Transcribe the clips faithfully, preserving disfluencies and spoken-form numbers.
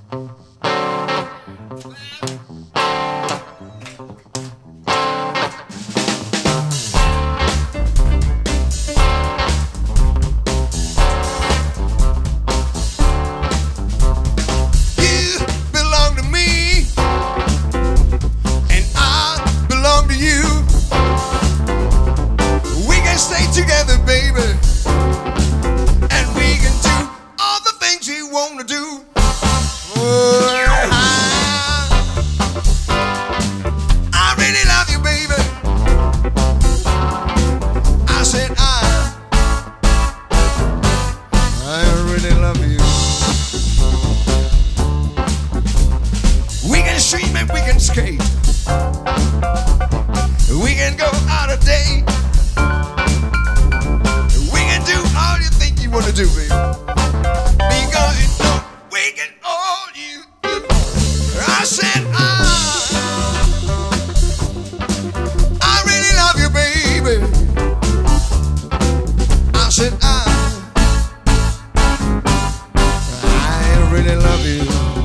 Skate. We can go out a day. We can do all you think you want to do, baby. Because you know we can all you do. I said I, I really love you, baby. I said I, I really love you.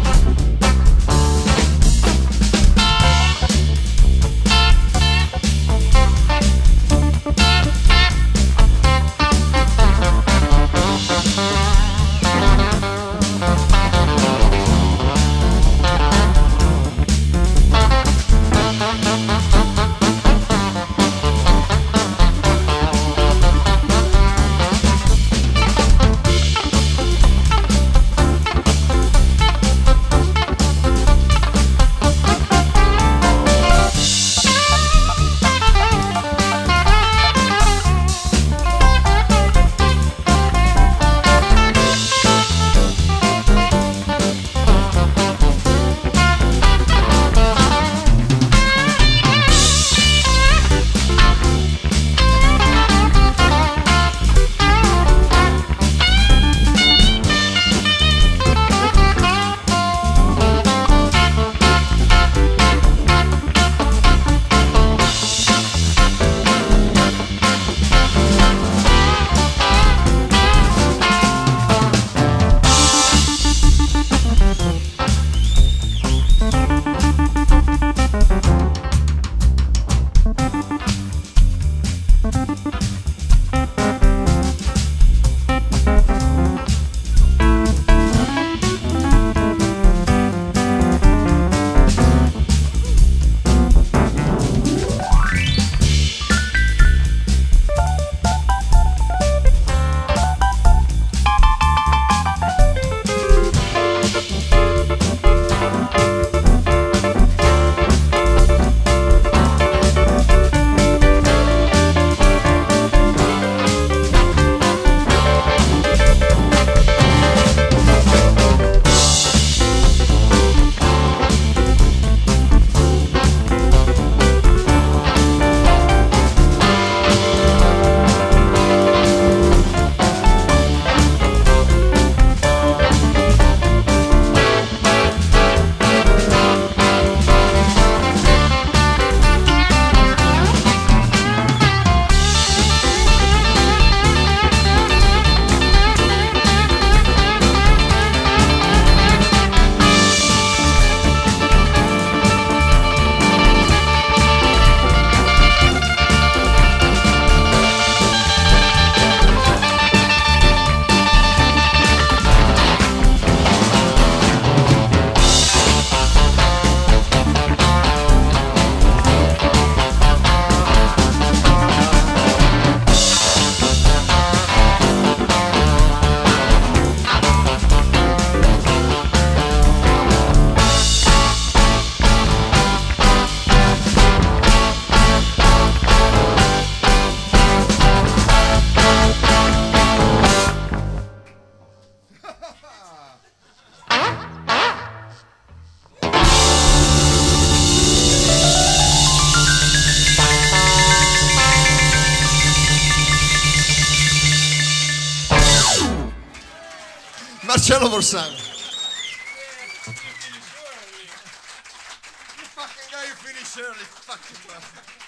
Marcello Borsano. You fucking guy, you finish early, fucking bastard.